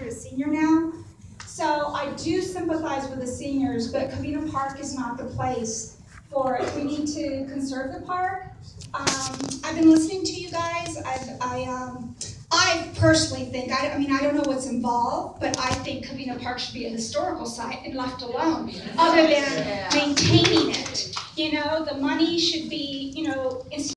a senior now. So I do sympathize with the seniors, but Covina Park is not the place for it. We need to conserve the park. I've been listening to you guys. I personally think, I don't know what's involved, but I think Covina Park should be a historical site and left alone, other than maintaining it. You know, the money should be,